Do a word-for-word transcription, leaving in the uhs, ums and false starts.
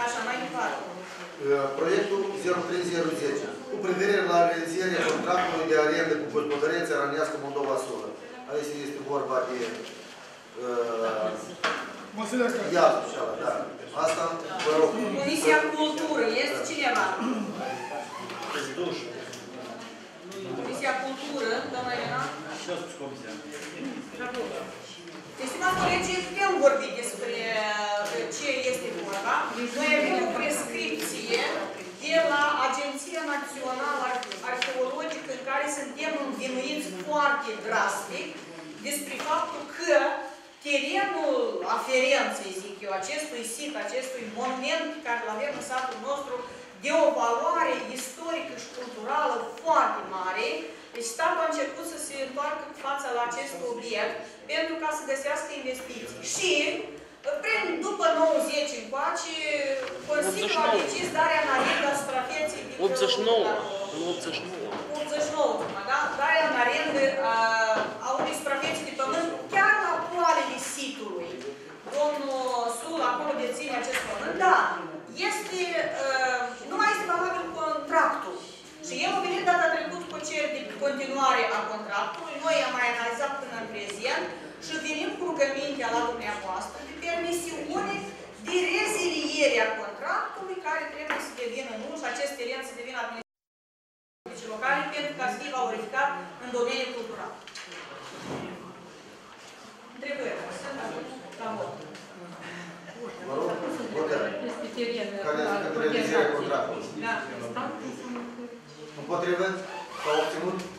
Așa, mai departe. Proiectul zero trei zero zece cu privire la realizarea contractului de arendă cu gospodărie țărănească Moldova Solă. Aici este vorba de Iazul și ala, da. Asta, vă rog. Comisia Cultură, este cineva? Comisia Cultură, doamna Elena? Estimați colegi, putem vorbi despre ce este vorba. Noi avem o prescripție de la Agenția Națională Arheologică în care suntem învinuiți foarte drastic despre faptul că terenul aferent, să zic eu, acestui sit, acestui monument pe care îl avem în satul nostru, de o valoare istorică și culturală foarte mare, deci statul a început să se întoarcă cu fața la acest obiect pentru ca să găsească investiții. Și, prin, după nouăzeci încoace, Consiliul a decis darea în arendă a suprafeței din optzeci și nouă. optzeci și nouă. optzeci și nouă, da? Darea în arendă a, a unei suprafețe de pământ chiar la poalele sitului. Domnul Sul acolo deține acest pământ, da, este, uh, nu mai este valabil contractul. Și el a venit data trecută cu cer de continuare a contractului, noi am mai analizat până în prezent și venim cu rugămintea la dumneavoastră de permisiune de reziliere a contractului care trebuie să devină nu și acest teren să devină administrații locale pentru ca să fie valorificat în domeniul cultural. Întrebări. La vot. Vă rog, votare. Care este pentru realizarea contractului? Da. Împotrivă? S-au obținut?